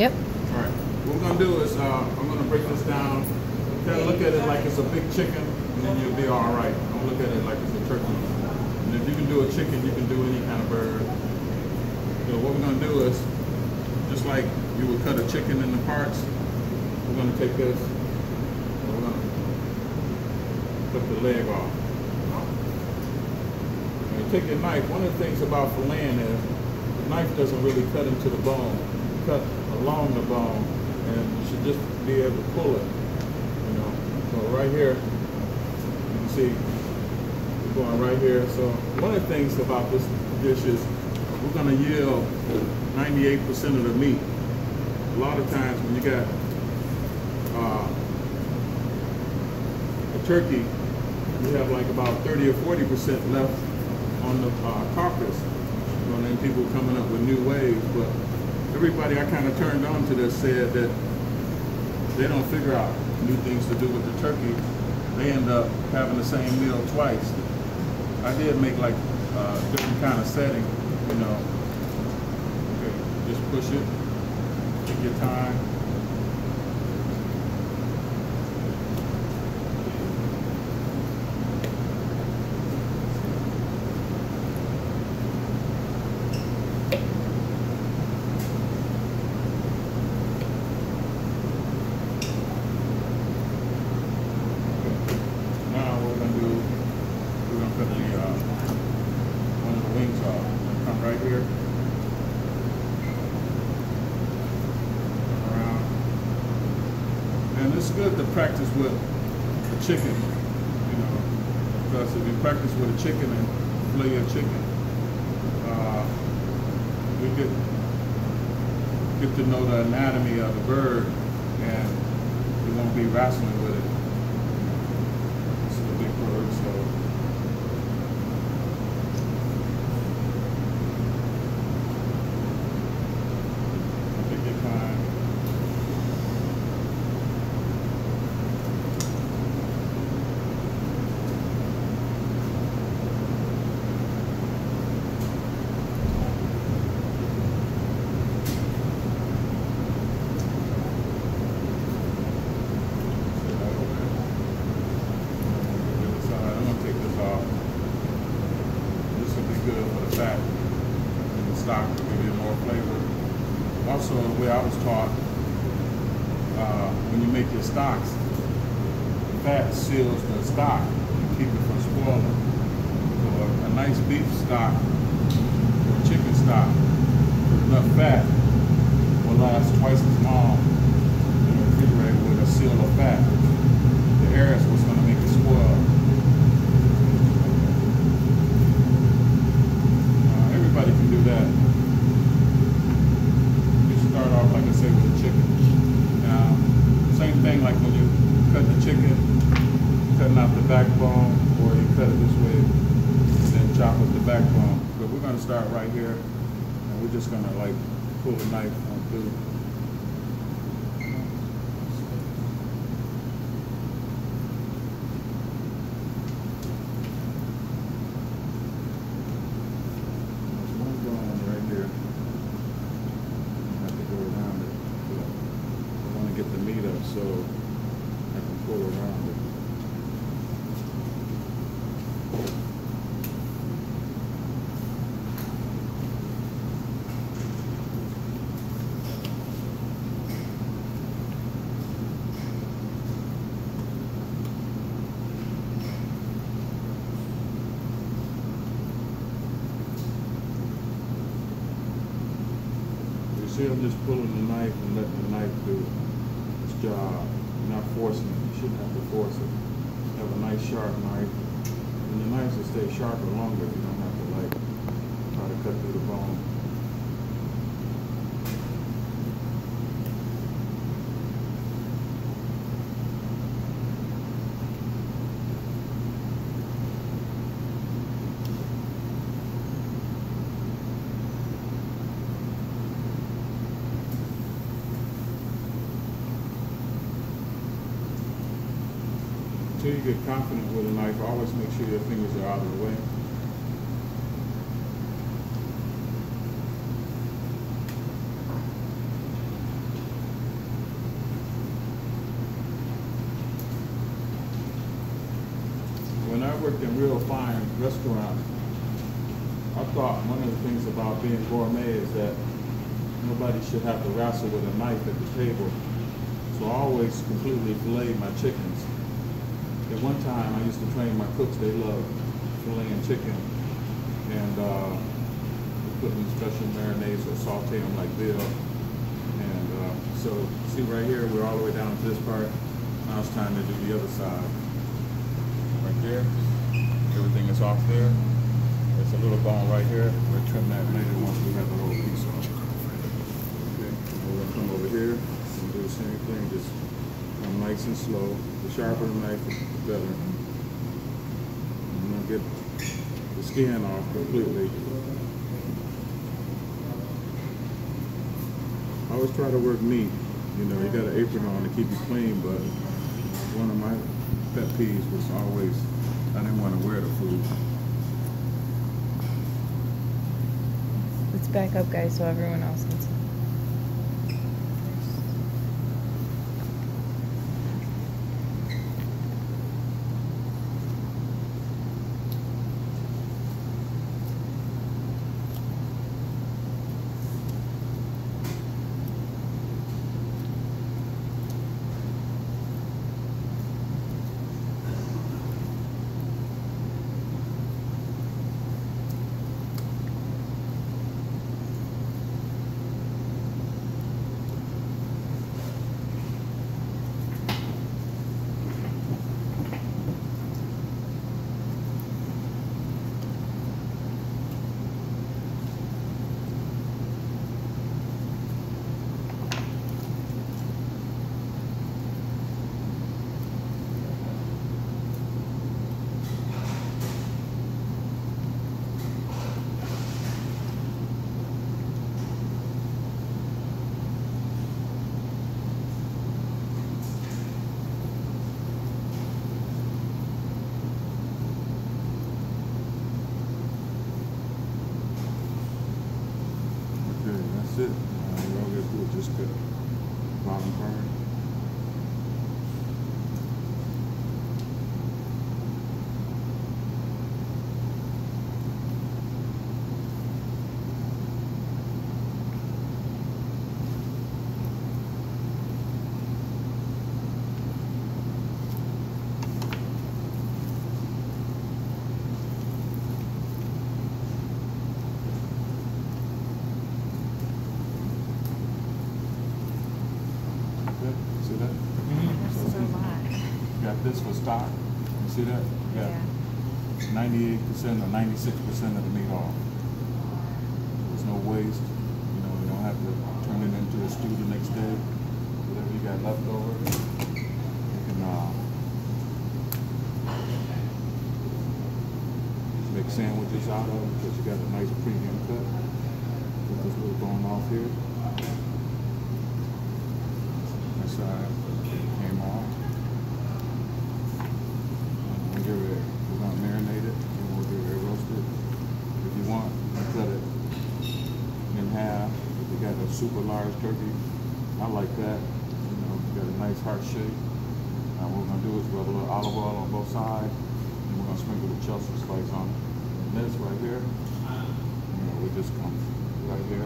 Yep. All right. What we're gonna do is I'm gonna break this down. Kind of look at it like it's a big chicken, and then you'll be all right. Don't look at it like it's a turkey. And if you can do a chicken, you can do any kind of bird. So what we're gonna do is, just like you would cut a chicken into parts, we're gonna take this. And we're gonna cut the leg off. When you take your knife, one of the things about filleting is the knife doesn't really cut into the bone. You cut along the bone, and you should just be able to pull it. You know. So right here, you can see we're going right here. So one of the things about this dish is we're going to yield 98% of the meat. A lot of times when you got a turkey, you have like about 30 or 40% left on the carcass. And then people coming up with new ways, but everybody I kind of turned on to this said that they don't figure out new things to do with the turkey. They end up having the same meal twice. I did make like different kind of setting, you know. Okay, just push it, take your time. And it's good to practice with the chicken, you know, because if you practice with a chicken and fillet a chicken, we get to know the anatomy of the bird, and you won't be wrestling with it. This is a big bird, so. Take your time. Good for the fat and the stock to give you more flavor. Also, the way I was taught, when you make your stocks, the fat seals the stock and keep it from spoiling. So a nice beef stock or chicken stock with enough fat will last twice as long in the refrigerator with a seal of fat. The air is what's going to make it spoil. Everybody can do that. You start off, like I say, with the chicken. Now, same thing like when you cut the chicken, cutting out the backbone, or you cut it this way, and then chop up the backbone. But we're going to start right here, and we're just going to like pull the knife on through. Get the meat up so I can pull around it. You see, I'm just pulling the knife and letting the knife do job. You're not forcing it. You shouldn't have to force it. Have a nice sharp knife. And the knives will stay sharper longer. You don't have to like try to cut through the bone. Until you get confident with a knife, always make sure your fingers are out of the way. I worked in real fine restaurants, I thought one of the things about being gourmet is that nobody should have to wrestle with a knife at the table. So I always completely filleted my chickens. At one time, I used to train my cooks. They love filleting chicken, and put them in special marinades or saute them like Bill. And so, see right here, we're all the way down to this part. Now it's time to do the other side. Right there, everything is off there. There's a little bone right here. We'll trim that later once we have the whole piece off. Okay, we're gonna come over here and do the same thing. Just come nice and slow. The sharper the knife, the better. I'm gonna get the skin off completely. I always try to work neat. You know, you got an apron on to keep you clean, but one of my pet peeves was always I didn't want to wear the food. Let's back up, guys, so everyone else can see. That's it. We're all gonna do just the bottom part. See that? That's a lot. Got this for stock. You see that? Yeah. 98% or 96% of the meat off. There's no waste. You know, you don't have to turn it into a stew the next day. Whatever you got left over, you can make sandwiches out of it because you got a nice premium cut. Put this little bone off here. This side came off. We'll get ready. We're going to marinate it and we'll get ready to roast it. If you want, you cut it in half. If you got a super large turkey, I like that. You know, you got a nice heart shape. Now what we're going to do is rub a little olive oil on both sides and we're going to sprinkle the Chelsea slice on it. And this right here, you know, we just come right here.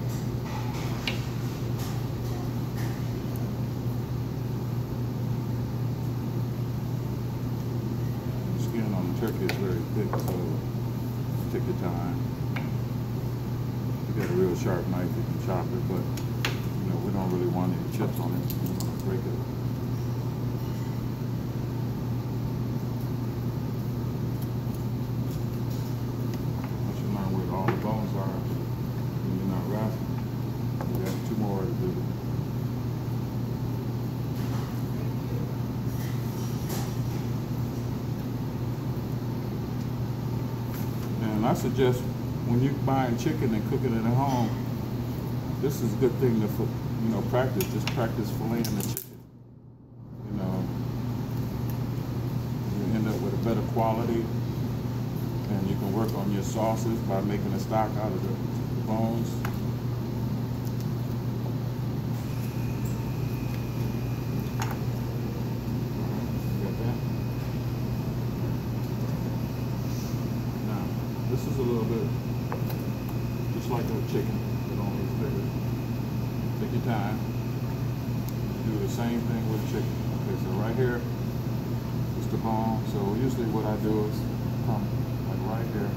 On the turkey is very thick, so take your time. If you got a real sharp knife, you can chop it, but you know, we don't really want any chips on it. We want to break it. Once you learn where all the bones are, and you're not wrapping, you got 2 more to do. And I suggest when you're buying chicken and cooking it at home, this is a good thing to, you know, practice. Just practice filleting the chicken. You know, you end up with a better quality, and you can work on your sauces by making a stock out of the bones. You got that? This is a little bit just like a chicken, but only it's bigger. Take your time. Do the same thing with chicken. Okay, so right here is the bone. So usually what I do is come like right here.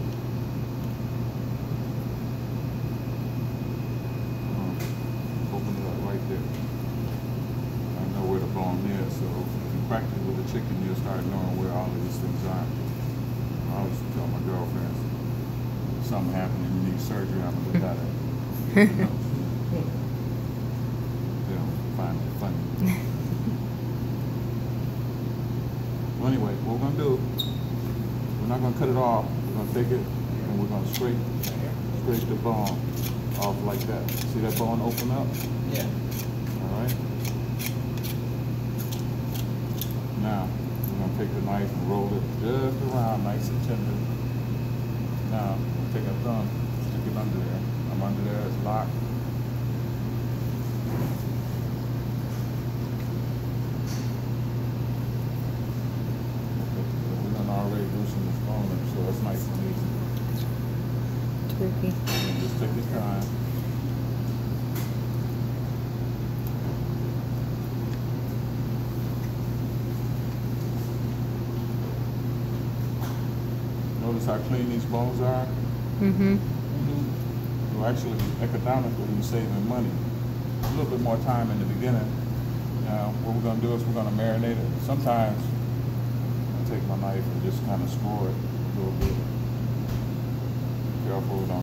Open it up right there. I know where the bone is, so if you practice with the chicken, you'll start knowing where all of these things are. I always tell my girlfriends, if something happened and you need surgery, I'm gonna look at it. You know? They don't find it funny. Well, anyway, what we're gonna do, we're not gonna cut it off. We're gonna take it and we're gonna scrape the bone off like that. See that bone open up? Yeah. All right. Now we're gonna take the knife and roll it just around, nice and tender. Now take a thumb, stick it under there. I'm under there. It's locked. We done already loosened this bone up, so it's nice and easy. Turkey. And just take your time. Notice how clean these bones are? Mm-hmm. So actually, economically, you're saving money. A little bit more time in the beginning. Now, what we're going to do is we're going to marinate it. Sometimes I take my knife and just kind of score it a little bit. Careful, don't